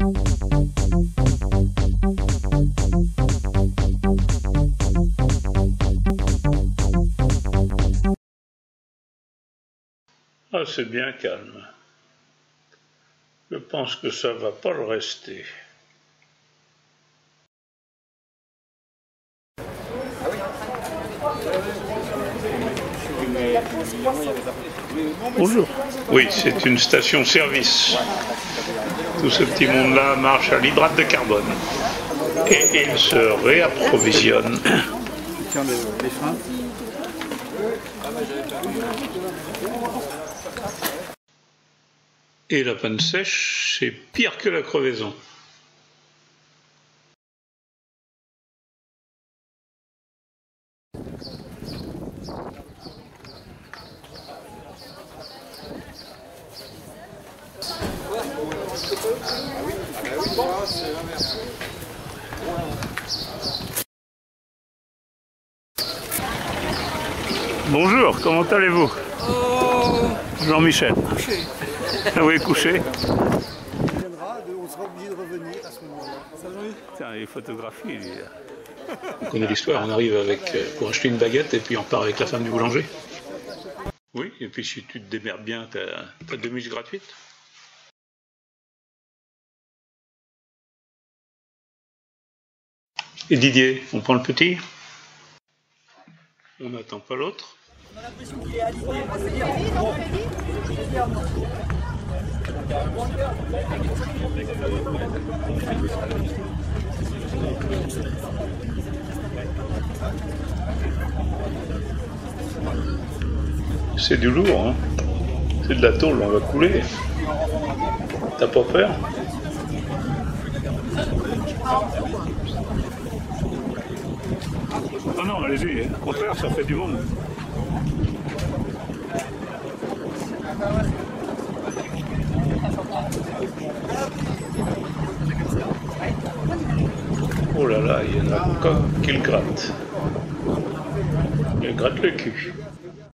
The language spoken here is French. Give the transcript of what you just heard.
Ah, c'est bien calme. Je pense que ça va pas le rester. Bonjour. Oui, c'est une station-service. Tout ce petit monde-là marche à l'hydrate de carbone. Et il se réapprovisionne. Tiens, les freins. Et la panne sèche, c'est pire que la crevaison. Bonjour, comment allez-vous? Jean-Michel. Couché. Oui, couché. On sera obligé de revenir à ce moment-là. Ça, Jean-Yves ? Tiens, il photographie, lui. On connaît l'histoire, on arrive pour acheter une baguette et puis on part avec la femme du boulanger. Oui, et puis si tu te démerdes bien, t'as 2 miches gratuites. Et Didier, on prend le petit? On n'attend pas l'autre. On a l'impression qu'il est aligné. C'est du lourd, hein. C'est de la tôle, on va couler. T'as pas peur? Non, non, allez-y, au contraire, ça fait du monde. Oh là là, il y en a encore qui le grattent. Il gratte le cul.